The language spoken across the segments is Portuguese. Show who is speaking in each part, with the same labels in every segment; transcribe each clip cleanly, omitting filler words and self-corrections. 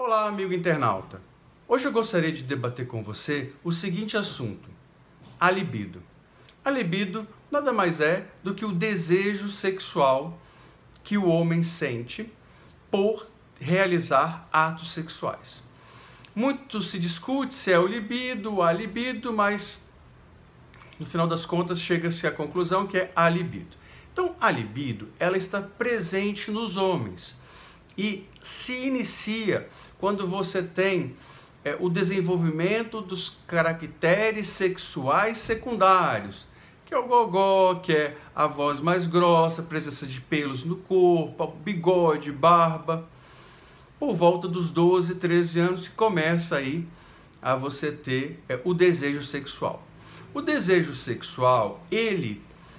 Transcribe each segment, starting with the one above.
Speaker 1: Olá, amigo internauta. Hoje eu gostaria de debater com você o seguinte assunto: a libido. A libido nada mais é do que o desejo sexual que o homem sente por realizar atos sexuais. Muito se discute se é o libido, a libido, mas no final das contas chega-se à conclusão que é a libido. Então, a libido, ela está presente nos homens e se inicia quando você tem o desenvolvimento dos caracteres sexuais secundários, que é o gogó, que é a voz mais grossa, a presença de pelos no corpo, bigode, barba. Por volta dos 12, 13 anos que começa aí a você ter o desejo sexual. O desejo sexual, ele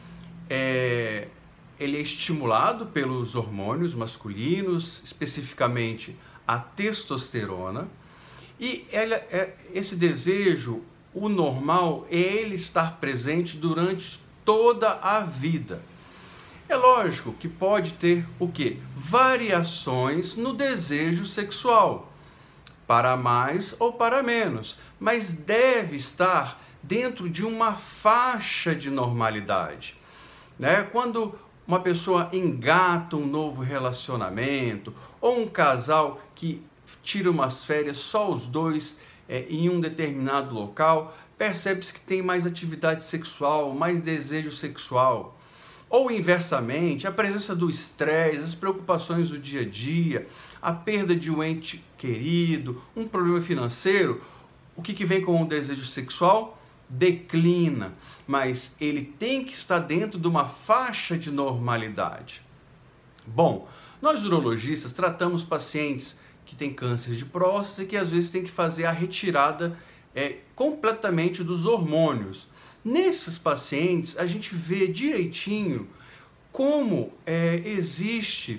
Speaker 1: é estimulado pelos hormônios masculinos, especificamente a testosterona, e esse desejo, o normal, é ele estar presente durante toda a vida. É lógico que pode ter o quê? Variações no desejo sexual, para mais ou para menos, mas deve estar dentro de uma faixa de normalidade, né? Quando uma pessoa engata um novo relacionamento, ou um casal que tira umas férias só os dois em um determinado local, percebe-se que tem mais atividade sexual, mais desejo sexual. Ou inversamente, a presença do estresse, as preocupações do dia a dia, a perda de um ente querido, um problema financeiro, o que vem com o desejo sexual? Declina, mas ele tem que estar dentro de uma faixa de normalidade. Bom, nós urologistas tratamos pacientes que têm câncer de próstata e que às vezes tem que fazer a retirada completamente dos hormônios. Nesses pacientes, a gente vê direitinho como existe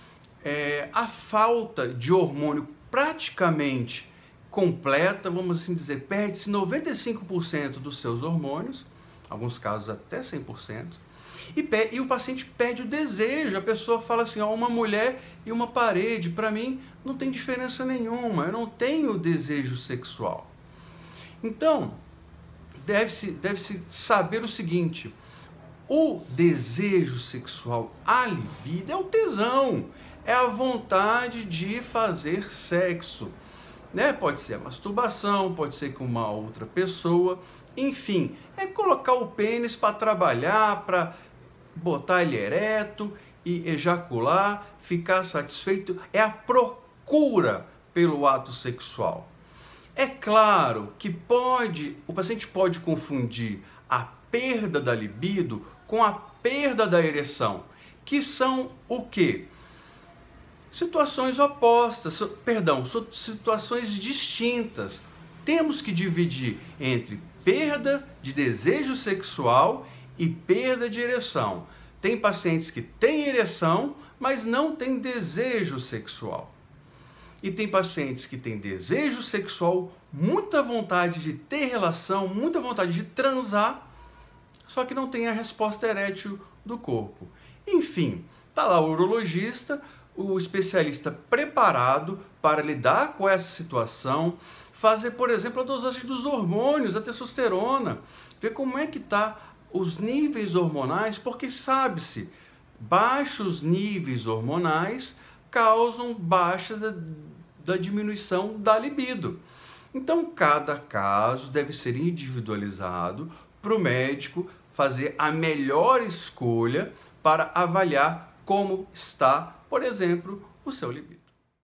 Speaker 1: a falta de hormônio praticamente completa, vamos assim dizer, perde-se 95% dos seus hormônios, em alguns casos até 100%, e o paciente perde o desejo. A pessoa fala assim, ó, uma mulher e uma parede, para mim não tem diferença nenhuma, eu não tenho desejo sexual. Então, deve-se saber o seguinte: o desejo sexual, a libido, é o tesão, é a vontade de fazer sexo, né? Pode ser a masturbação, pode ser com uma outra pessoa, enfim, é colocar o pênis para trabalhar, para botar ele ereto e ejacular, ficar satisfeito, é a procura pelo ato sexual. É claro que o paciente pode confundir a perda da libido com a perda da ereção, que são o quê? Situações opostas, situações distintas. Temos que dividir entre perda de desejo sexual e perda de ereção. Tem pacientes que têm ereção, mas não têm desejo sexual. E tem pacientes que têm desejo sexual, muita vontade de ter relação, muita vontade de transar, só que não tem a resposta erétil do corpo. Enfim, tá lá o urologista, o especialista preparado para lidar com essa situação, fazer, por exemplo, a dosagem dos hormônios, da testosterona, ver como é que tá os níveis hormonais, porque sabe-se, baixos níveis hormonais causam baixa da diminuição da libido. Então, cada caso deve ser individualizado para o médico fazer a melhor escolha para avaliar como está, por exemplo, o seu libido.